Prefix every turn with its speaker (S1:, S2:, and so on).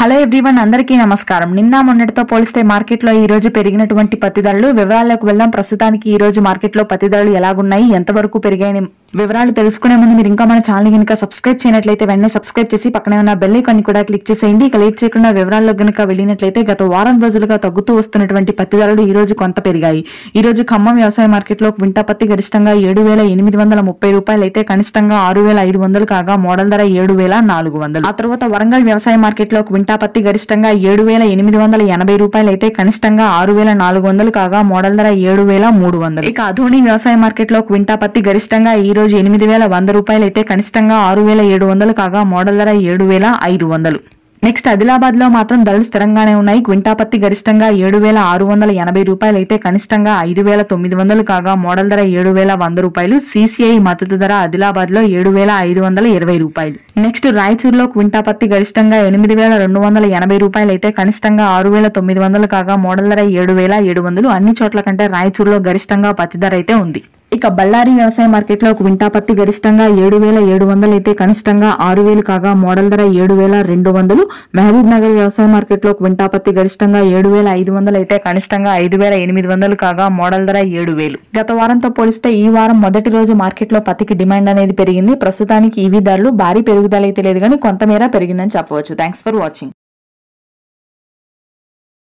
S1: Hello everyone, అందరికీ నమస్కారం. నిన్న మొన్నటితో పోలిస్తే మార్కెట్లో ఈ రోజు పెరిగినటువంటి పత్తి ధరలు వివరాల్లోకి వెళ్దాం. ప్రస్తుతానికి ఈ రోజు మార్కెట్లో పత్తి ధరలు ఎలాగున్నాయి, ఎంతవరకు పెరిగాయని వివరాలు తెలుసుకునే ముందు మీరు ఇంకా మన ఛానల్ కనుక సబ్స్క్రైబ్ చేయనట్లయితే వెంటనే సబ్స్క్రైబ్ చేసి పక్కనే ఉన్న బెల్ ఐకాన్ కూడా క్లిక్ చేసేయండి. ఇక లేట్ చేయకుండా వివరాల్లో గనుక వెళ్ళినట్లయితే గత వారం రోజులుగా తగ్గుతూ వస్తున్నటువంటి పత్తి ధరలు ఈ రోజు కొంత పెరిగాయి. ఈ రోజు ఖమ్మం వ్యవసాయ మార్కెట్లో క్వింటా పత్తి గరిష్టంగా 7,830 రూపాయలు అయితే కనిష్టంగా 6,500 కాగా మోడల్ ధర 7,400. ఆ తర్వాత వరంగల్ వ్యవసాయ మార్కెట్లో క్వింటా పత్తి గరిష్టంగా 7,880 రూపాయలు అయితే కనిష్టంగా 6,400 కాగా మోడల్ ధర 7,300. ఇక అధోని వ్యవసాయ మార్కెట్లో క్వింటా పత్తి గరిష్టంగా ఈ రోజు 8,100 రూపాయలు అయితే కనిష్టంగా 6,700 కాగా మోడల్ ధర 7,500. నెక్స్ట్ ఆదిలాబాద్ లో మాత్రం ధరలు స్థిరంగానే ఉన్నాయి. క్వింటా పత్తి గరిష్టంగా 7,680 రూపాయలు అయితే కనిష్టంగా 5,900 కాగా మోడల్ ధర 7,100 రూపాయలు. సిసిఐ మద్దతు ధర ఆదిలాబాద్ లో 7,520 రూపాయలు. నెక్స్ట్ రాయచూరులో క్వింటా పత్తి గరిష్టంగా 8,280 రూపాయలు అయితే కనిష్టంగా 6,900 కాగా మోడల్ ధర 7,700. అన్ని చోట్ల కంటే రాయచూరులో గరిష్టంగా పత్తి ధర అయితే ఉంది. ఇక బళ్ళారి వ్యవసాయ మార్కెట్ లో క్వింటా పత్తి గరిష్టంగా 7,700 అయితే కనిష్టంగా 6,000 కాగా మోడల్ ధర 7,200. మహబూబ్ నగర్ వ్యవసాయ మార్కెట్ లో క్వింటా పత్తి గరిష్టంగా 7,500 అయితే కనిష్టంగా 5,800 కాగా మోడల్ ధర 7,000. గత వారంతో పోలిస్తే ఈ వారం మొదటి రోజు మార్కెట్ లో పత్తికి డిమాండ్ అనేది పెరిగింది. ప్రస్తుతానికి ఇవి ధరలు భారీ పెరుగుదల అయితే లేదు కానీ కొంతమేర పెరిగిందని చెప్పవచ్చు. Thanks for watching.